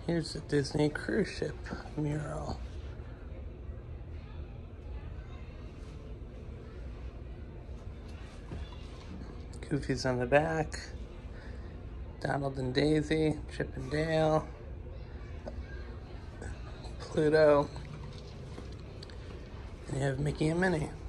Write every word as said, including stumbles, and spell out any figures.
Here's the Disney cruise ship mural. Goofy's on the back. Donald and Daisy, Chip and Dale, Pluto, and you have Mickey and Minnie.